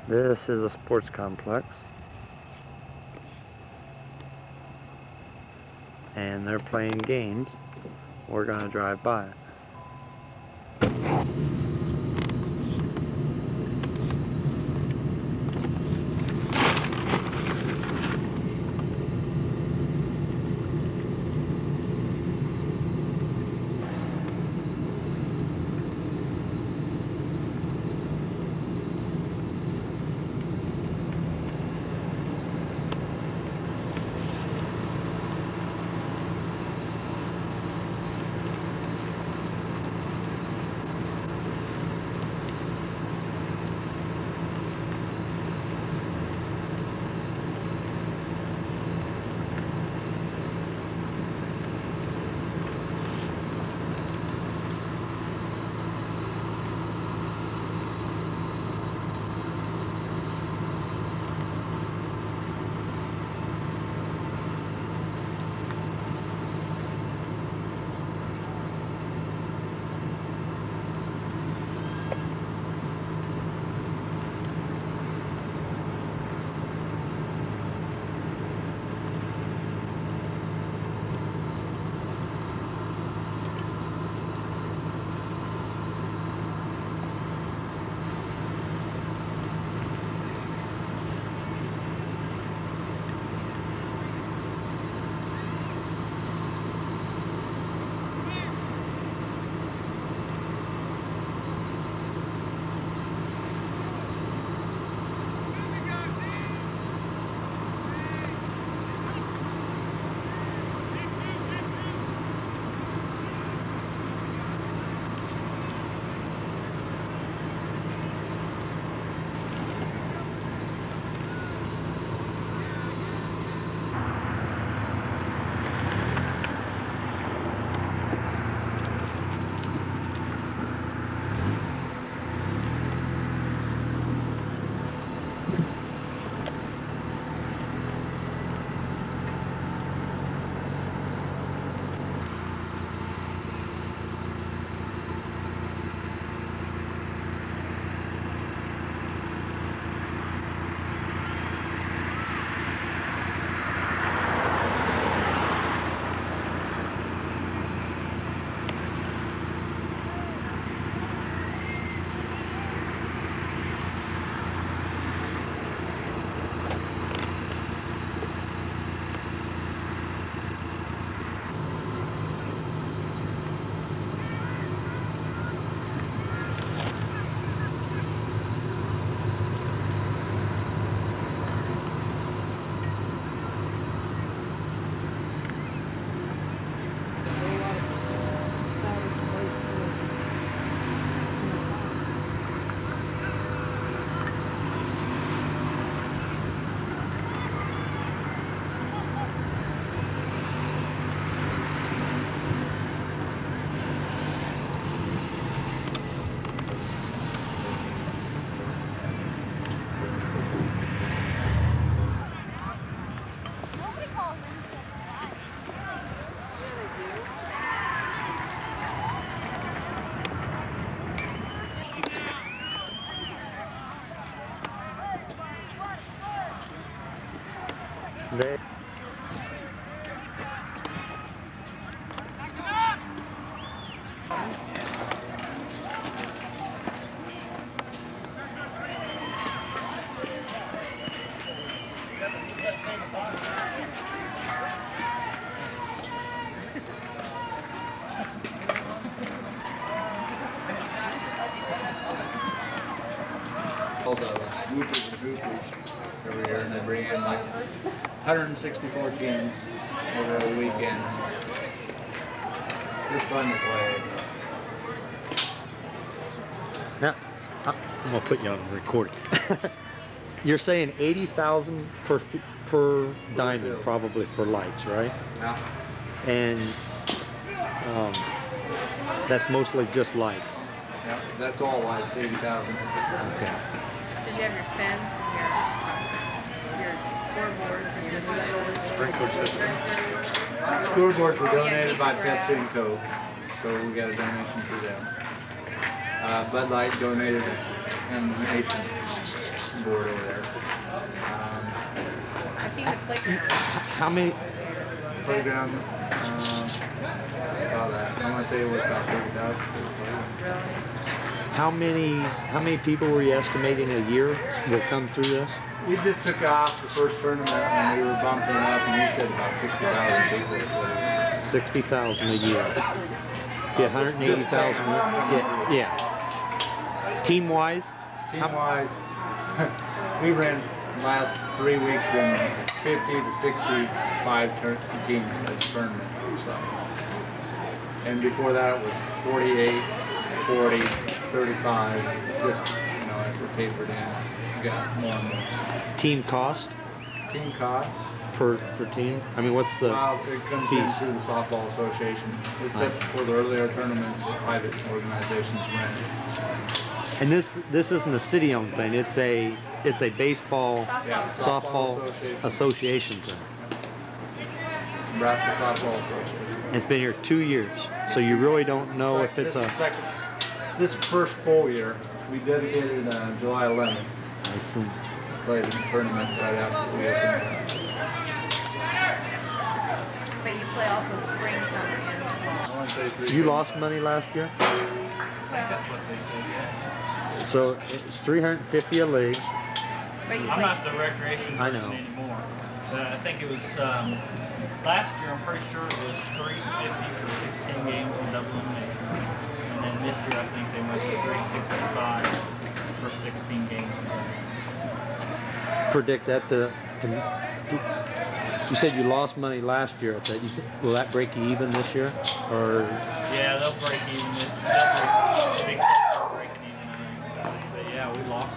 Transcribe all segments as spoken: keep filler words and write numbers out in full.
This is a sports complex, and they're playing games. We're going to drive by it. They all the whoopers and hoopers every year, and they bring in like one hundred sixty-four teams over a weekend. It's fun to play. Now, I'm gonna put you on recording. You're saying eighty thousand per per diamond, probably for lights, right? Yeah. And um, that's mostly just lights. Yeah, that's all lights, eighty thousand. Okay. Did you have your fence and your, your scoreboards and your Sprinkler systems. Scoreboards were donated by Pepsi and Coke, so we got a donation for them. Uh, Bud Light donated and the nation board over there. Um, I seen the playground. How many? playground, uh, I saw that. I want to say it was about thirty thousand for the playground. Really? How many? How many people were you estimating a year will come through this? We just took off the first tournament and we were bumping it up, and he said about sixty thousand people. is what it was. Sixty thousand a year. Yeah, one hundred eighty thousand. Yeah, yeah. Team wise. Team wise, we ran last three weeks in fifty to sixty-five teams at the tournament. So. And before that it was forty-eight, forty, thirty-five, just, you know, as it tapered in, we got more and more. Team cost Team costs? per per team. I mean, what's the? Well, it comes fees? in through the softball association. It's Right. set for the earlier tournaments that private organizations run. And this this isn't a city-owned thing. It's a it's a baseball Yeah, softball Association. association thing. Nebraska Softball Association. And it's been here two years, so you really don't know if This it's is a. second. This first full year, we dedicated uh, July eleventh. I see. Played in the tournament right after we opened it up. But you play also spring, summer, and fall. I want to say three You seasons. lost money last year, I think that's what they said, yeah. so it's three hundred fifty a league. But you I'm play. not the recreation I person know. anymore. But I think it was, um, last year I'm pretty sure it was three fifty for sixteen games in double elimination. And then this year I think they went to three sixty-five for sixteen games. Predict that to, to. You said you lost money last year at that. You, will that break you even this year, or? Yeah, they'll break even. This, they'll break, they'll breaking even, I think. But yeah, we lost.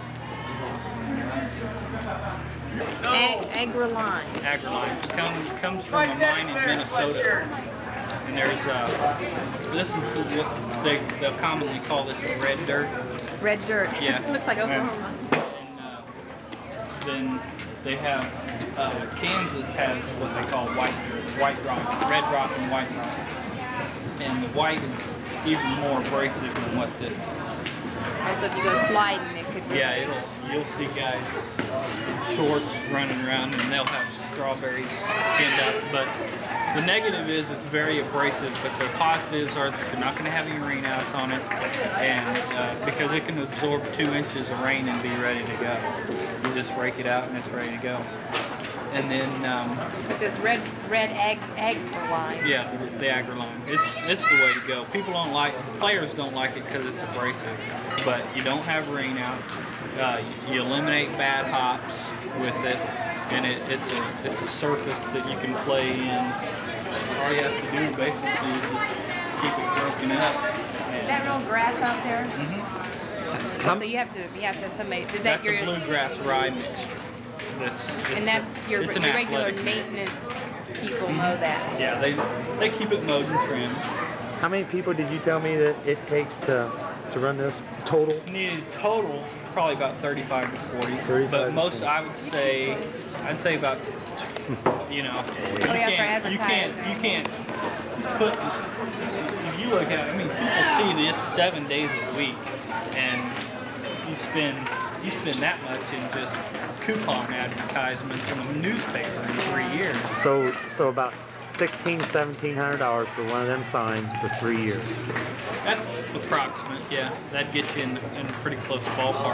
Ag- Agri-line. Agri-line comes comes from a mine in Minnesota, and there's uh, this is what they they'll commonly call this red dirt. Red dirt. Yeah. Looks like Oklahoma. And uh, then they have uh, Kansas has what they call white dirt, white rock, red rock and white rock, and the white is even more abrasive than what this is. Also, if you go sliding, it could be. Yeah, it'll you'll see guys in shorts running around and they'll have strawberries pinned up. But the negative is it's very abrasive, but the positives are that you're not going to have any rain outs on it, and uh, because it can absorb two inches of rain and be ready to go. You just rake it out and it's ready to go. And then um, But this red red ag agri line. yeah, the, the agri-line. It's it's the way to go. People don't like, players don't like it because it's abrasive, but you don't have rain out. Uh, you eliminate bad hops with it, and it, it's a it's a surface that you can play in. All you have to do basically is just keep it broken up. Is that real grass out there? Mm-hmm. How- So you have to you have to somebody. Is that That's your a bluegrass rye mixture. That's, and it's that's a- your, it's your an regular athletic mix. maintenance people know that. Yeah, they they keep it mowed and trimmed. How many people did you tell me that it takes to to run this total? You need total probably about thirty-five to forty, thirty-five but to most forty. I would say I'd say about you know you Oh, yeah, for can't you can't you can't put if you look at it, I mean people see this seven days a week and you spend you spend that much in just coupon advertisements in a newspaper in three years. So so about sixteen, seventeen hundred dollars for one of them signs for three years. That's approximate, yeah. That'd get you in, in a pretty close ballpark.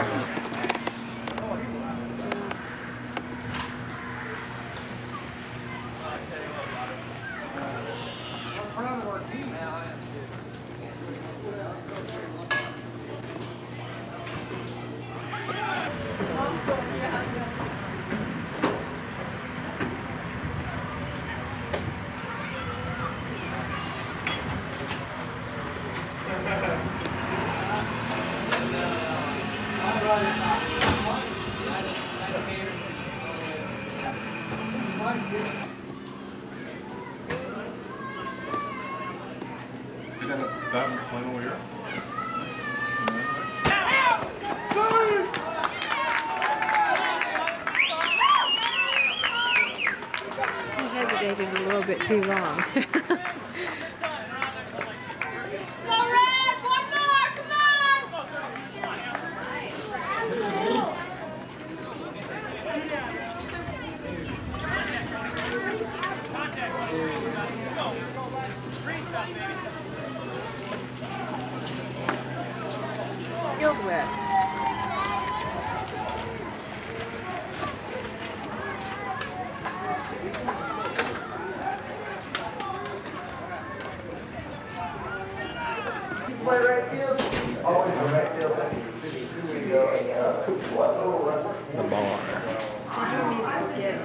You got a battle playing over here? He hesitated a little bit too long. Go Red! One more! Come on! filled with. Play right field. Always a right field. The bar. Did you mean yes?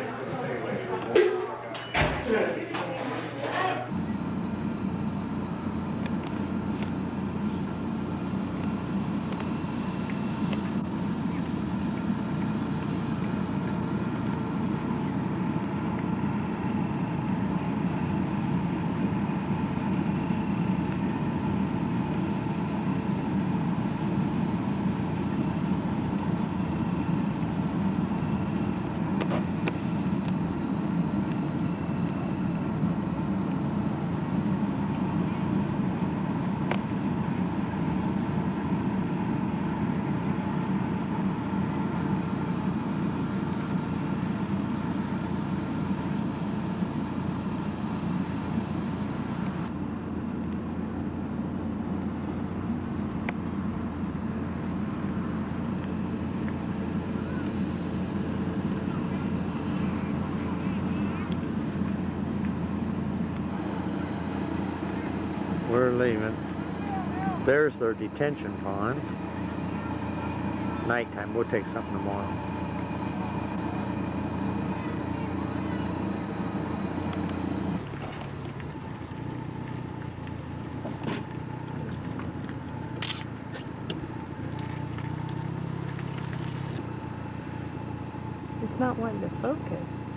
We're leaving. There's their detention pond. Nighttime. We'll take something tomorrow. It's not wanting to focus.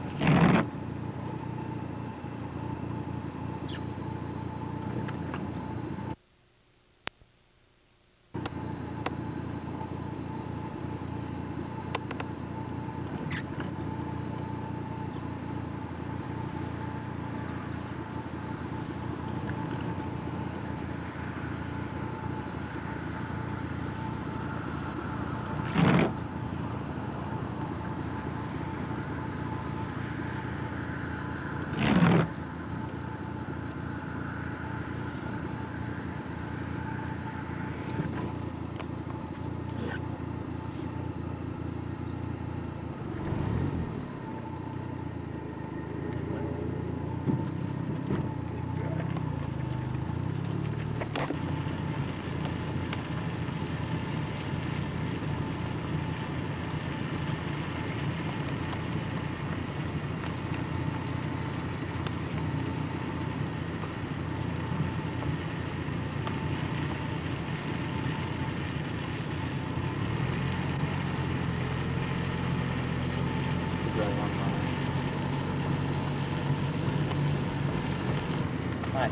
Hi.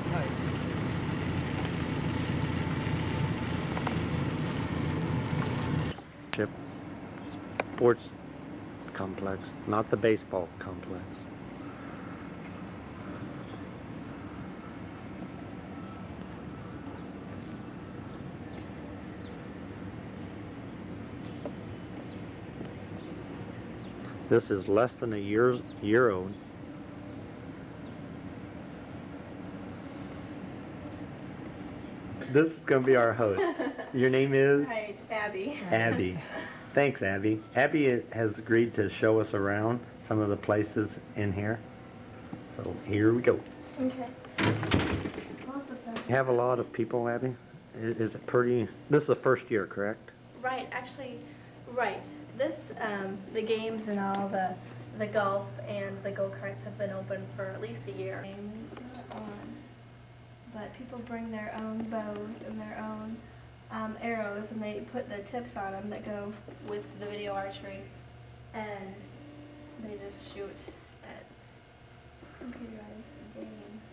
Chip. Sports complex, not the baseball complex. This is less than a year, year old. This is going to be our host. Your name is? Right, Abby. Abby. Thanks, Abby. Abby has agreed to show us around some of the places in here. So here we go. Okay. You have a lot of people, Abby? Is, is it pretty? This is the first year, correct? Right, actually, right. This, um, the games and all the, the golf and the go-karts have been open for at least a year. Um, but people bring their own bows and their own um, arrows, and they put the tips on them that go with the video archery, and they just shoot at computerized games.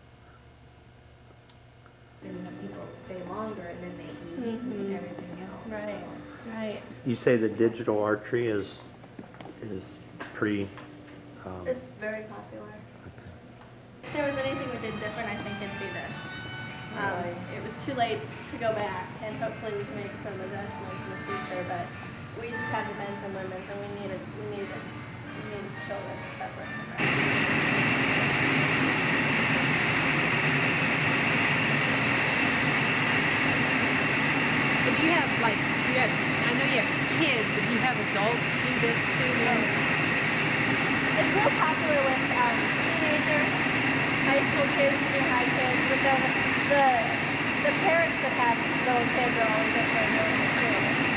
And the people stay longer and then they eat Mhm. and everything else. Right, right. You say the digital archery is is pretty. Um, It's very popular. If there was anything we did different, I think it'd be this. Um, it was too late to go back, and hopefully we can make some adjustments in the future, but we just had the men's and women's, and we needed, we needed, we needed children separate from that. So do you have like, you have, I know you have kids, but you have adults do this too then? It's real popular with um, teenagers, high school kids, junior high kids, but then the the parents that have little kids are always up there doing it too.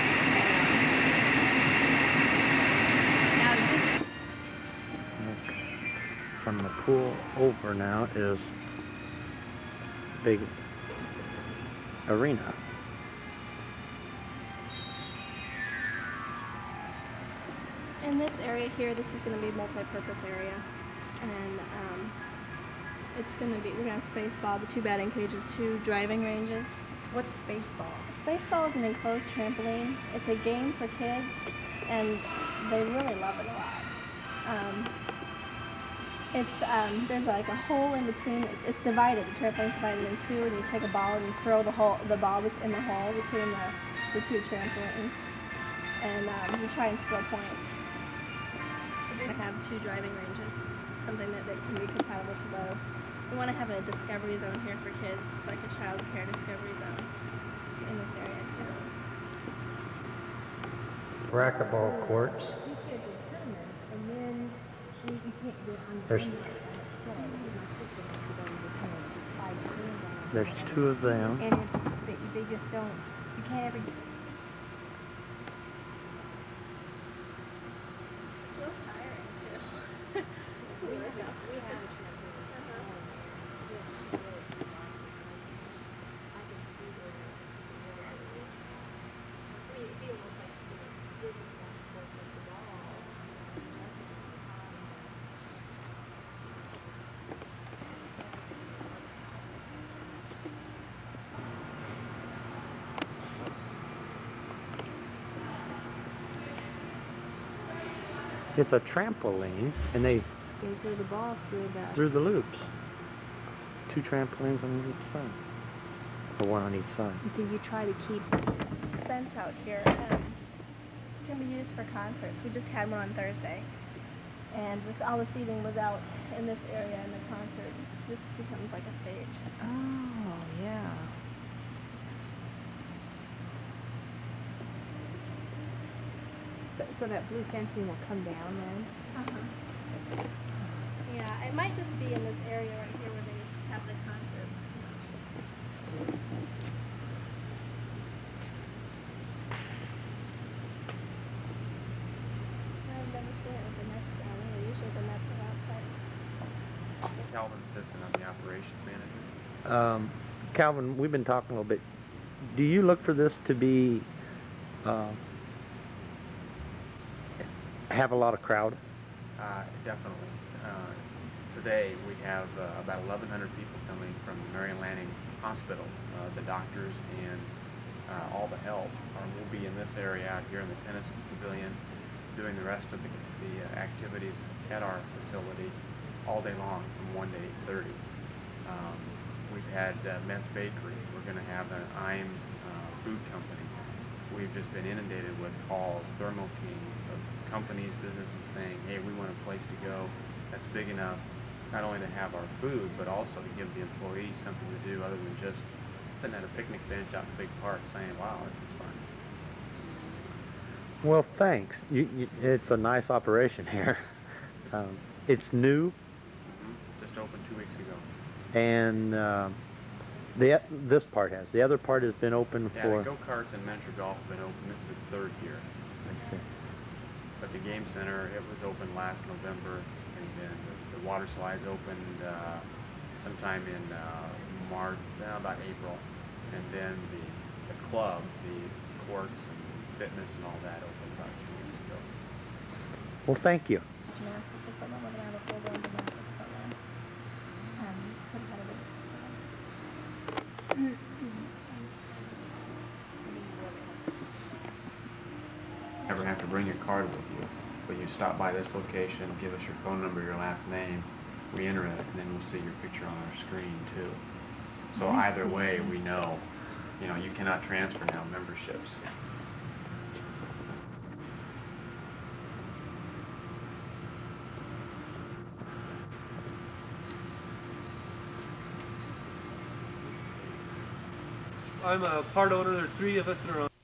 Now is this, From the pool over now is big arena. In this area here, this is going to be multi-purpose area, and um, it's going to be, we're going to have space ball, the two batting cages, two driving ranges. what's Spaceball? Spaceball is an enclosed trampoline. It's a game for kids, and they really love it a lot. Um, it's um, there's like a hole in between. It's, it's divided. The trampoline's divided in two, and you take a ball and you throw the hole, the ball that's in the hole between the the two trampolines, and um, you try and score points. We're going to have two driving ranges, something that, that can be compatible for both. We want to have a discovery zone here for kids, like a child care discovery zone in this area too. Racquetball courts. There's, there's two of them. And it's, they, they just don't, you can't ever. It's real tiring too. We have, we have. It's a trampoline, and they They throw the ball through the. through the loops. Two trampolines on each side, or one on each side. Do you try to keep? Fence out here um, can be used for concerts. We just had one on Thursday, and with all the seating was out in this area in the concert. This becomes like a stage. Oh yeah. So, so that blue fencing will come down then. Uh-huh. Yeah, it might just be in this area right here where they have the concert. I've never seen it with the nets down there. Usually the nets are outside. Calvin Sisson, I'm the operations manager. Um, Calvin, we've been talking a little bit. Do you look for this to be uh, have a lot of crowd? Uh, definitely. Uh, today we have uh, about eleven hundred people coming from Marion Landing Hospital. Uh, the doctors and uh, all the help are, will be in this area out here in the tennis pavilion doing the rest of the, the uh, activities at our facility all day long from one to eight thirty. Um, we've had uh, Men's Bakery. We're going to have an Imes uh, food company. We've just been inundated with calls, Thermo King, of companies, businesses saying, hey, we want a place to go that's big enough not only to have our food, but also to give the employees something to do other than just sitting at a picnic bench out in the big park saying, wow, this is fun. Well, thanks. You, you, it's a nice operation here. Um, it's new, Mm-hmm. Just opened two weeks ago. and uh, the this part has. The other part has been open Yeah, for. the go-karts and miniature golf have been open. This is its third year. But the game center, it was open last November, and then the, the water slides opened uh, sometime in uh, March, uh, about April, and then the, the club, the courts and fitness and all that opened about two weeks ago. Well, thank you. Gymnastics equipment, we're going to have a full-blown gymnastics program. Um, competitive. Never have to bring your card with you, but you stop by this location, give us your phone number, your last name, we enter it, and then we'll see your picture on our screen too. So either way, we know, you know, you cannot transfer now memberships. I'm a part owner. There are three of us that are on.